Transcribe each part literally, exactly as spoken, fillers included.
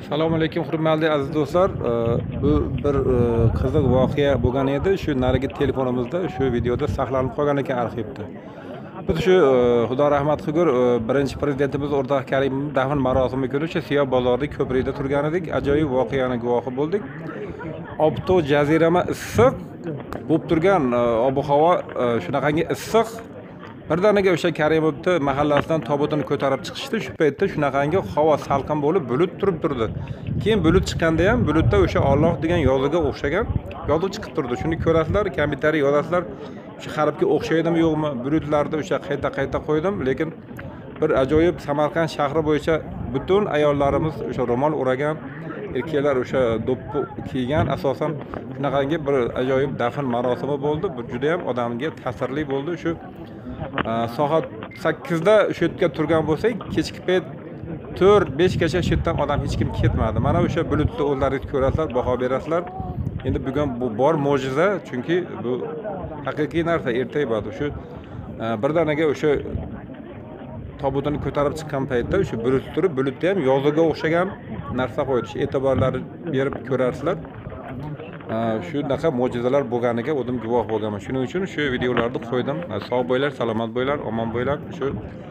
Assalomu alaykum hurmatli aziz do'stlar. Bu bir qiziq voqea bo'lgan edi. Shu narigi telefonimizda shu videoda saqlanib qolgan ekan arxivda. Biz shu Xudo rahmat qilgur birinchi prezidentimiz O'rtoq Karimov dafn marosimi kuni shu Siyob bozorida ko'prikda turgan edik. Ajoyib voqeaning guvohi bo'ldik. Obto jazirama issiq bo'lib turgan ob-havo shunaqangi issiq. Birdaniga o'sha Karimovni mahallasidan tobutini ko'tarib chiqishdi. Shu paytda shunaqangi havo salqin bo'lib, bulut turib turdi. Keyin bulut chiqqanda ham bulutda o'sha Alloh degan yozuga o'xshagan yozuv chiqib turdi. Shuni ko'rasizlar, kompyuterga yozasizlar. Shu harfga o'xshaydimi yo'qmi? Bulutlarni o'sha qayta-qayta qo'ydim, lekin bir ajoyib Samarqand shahri bo'yicha butun ayollarimiz o'sha ro'mol o'ragan, erkaklar o'sha do'ppi kiygan, asosan shunaqangi bir ajoyib dafn marosimi bo'ldi. Bu juda ham odamga ta'sirli bo'ldi. Shu soat sakkizda shu yerga turgan bo'lsak, kechki payt to'rt besh gacha shu yerdan odam hech kim ketmadi. Mana o'sha bulutni o'zlaringiz ko'rasizlar, baho berasizlar. Endi bugun bu bor mo'jiza, chunki bu haqiqiy narsa ertaga bo'ladi. Shu birdaniga o'sha tobutini ko'tarib chiqqan paytda o'sha bulut turib, bulutda ham yozuga o'xshagan narsa qo'ydi. Shu e'tiborlarni berib ko'rarsizlar. Shunaqa mo'jizalar bo'lganiga o'zim guvoh bo'lganman. Shuning uchun shu videolarni qo'ydim. Sog' bo'ylar, salomat bo'ylar, omon bo'ylar. Shu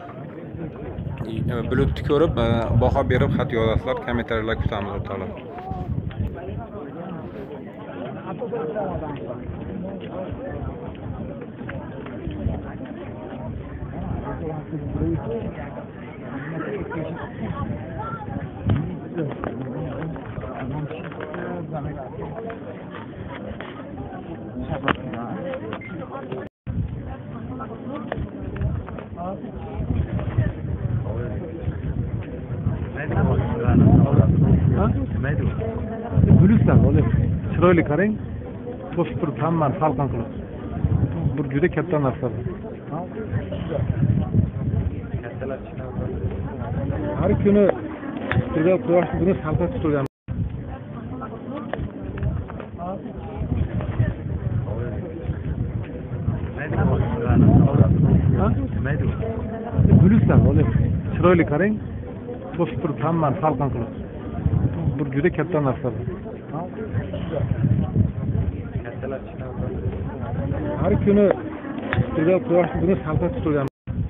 bulutni ko'rib, baho berib xat yozasizlar, kommentariylar kutamiz o'rtoqlar. Bulutlar oling, chiroyli qarang, to'sib turib hammani salqin qilib. Bu juda katta narsa. Kattalar chiqadi. Har kuni juda quyosh buni salqin turgan. Bulutlar oling, chiroyli qarang, to'sib turib hammani salqin qilib. Bu juda katta narsa. Kattalar chiqadi. Har kuni juda quyosh buni salqin turgan.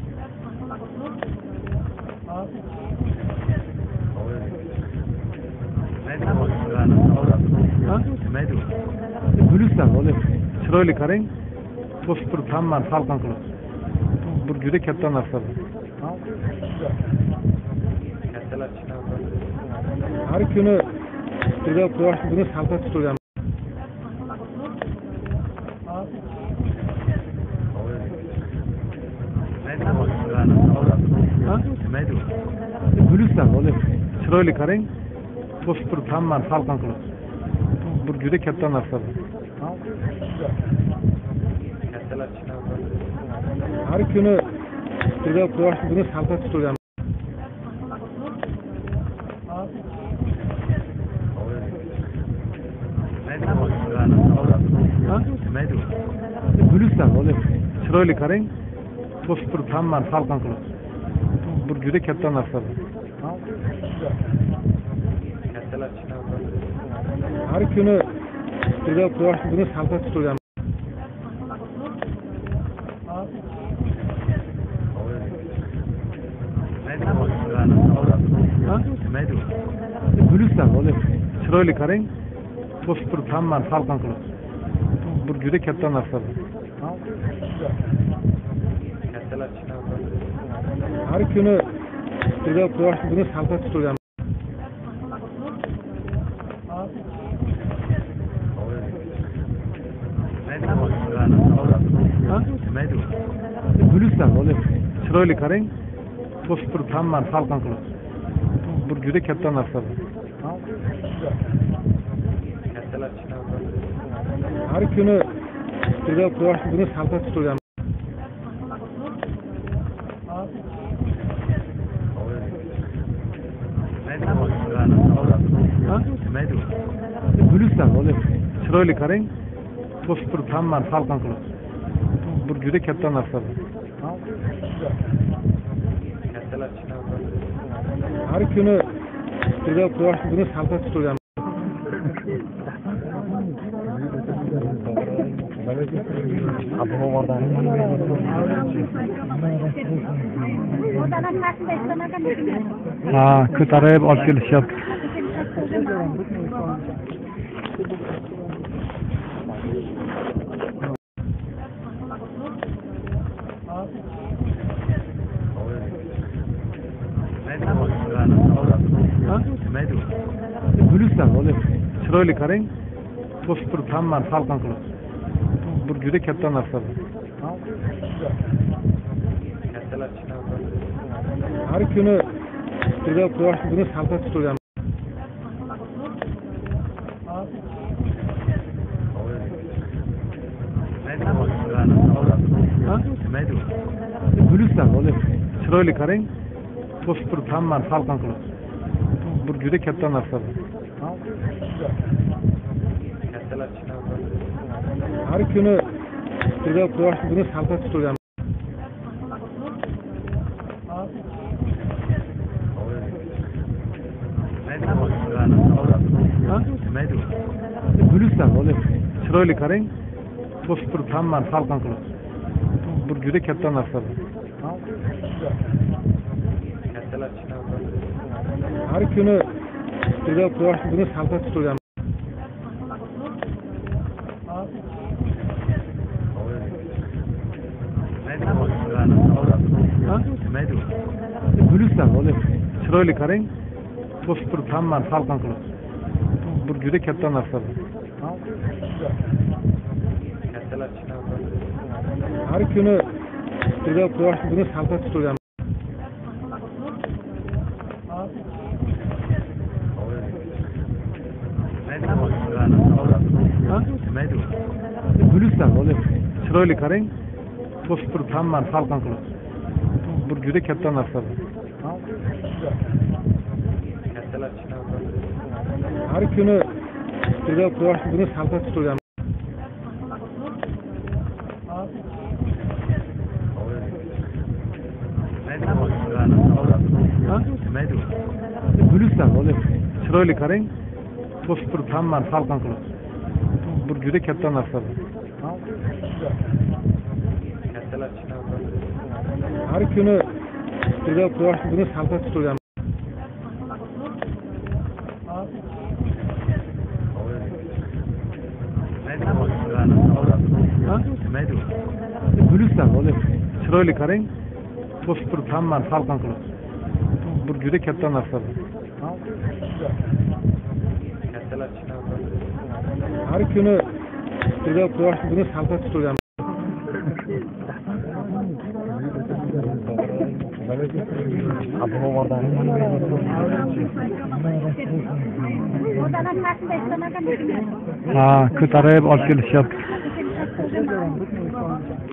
Bulutlar oling, chiroyli qarang, to'sib turib hammani salqin qilib. Bu juda katta narsa. Kattalar chiqadi. Har kuni juda quyosh buni salqin turgan. Bulutlar oling, chiroyli qarang, to'sib turib hammani salqin qilib. Bu juda katta narsa. Kattalar chiqadi. Har kuni juda quyosh buni salqin turgan. Bulutlar oling, chiroyli qarang, to'sib turib hammani salqin qilib. Bu juda katta narsa. Kattalar chiqadi. Har kuni juda quyosh buni salqin turgan. Bulutlar oling, chiroyli qarang, to'sib turib hammani salqin qilib. Bu juda katta narsa. Kattalar chiqadi. Har kuni juda quyosh buni salqin turgan. Bulutlar oling, chiroyli qarang, to'sib turib hammani salqin qilib. Bu juda katta narsa. Kattalar chiqadi. Har kuni juda quyosh buni salqin turgan. Bulutlar oling, chiroyli qarang, to'sib turib hammani salqin qilib. Bu juda katta narsa. Kattalar chiqadi. Har kuni Birga quyosh buni salqin tutilgan. Ha, ko'tarib olib kelishyapti. Guliston oling. Chiroyli qarang. To'sib turib hammani salqin qilib. Bu juda katta narsa. Kattalar chinavda. Har kuni birga quyosh buni salqin tutilgan. Guliston oling. Chiroyli qarang. To'sib turib hammani salqin qilib. Bu juda katta narsa. Kattalar chinavda. Har kuni birga quyosh buni salqin tutilgan. Guliston oling. Chiroyli qarang. To'sib turib hammani salqin qilib. Bu juda katta narsa. Kattalar chinavda. Har kuni birga quyosh buni salqin tutilgan. Guliston oling. Chiroyli qarang. To'sib turib hammani salqin qilib. Bu juda katta narsa. Kattalar chinavda. Har kuni birga quyosh buni salqin tutilgan. Guliston oling. Chiroyli qarang. To'sib turib hammani salqin qilib. Bu juda katta narsa. Kattalar chinavda. Har kuni birga quyosh buni salqin tutilgan. Guliston oling. Chiroyli qarang. To'sib turib hammani salqin qilib. Bu juda katta narsa. Kattalar chinavda. Har kuni birga quyosh buni salqin tutilgan. Guliston oling. Chiroyli qarang. To'sib turib hammani salqin qilib. Bu juda katta narsa. Kattalar chinavda. Har kuni birga quyosh buni salqin tutilgan. Ha, ko'tarib olib kelishyapti.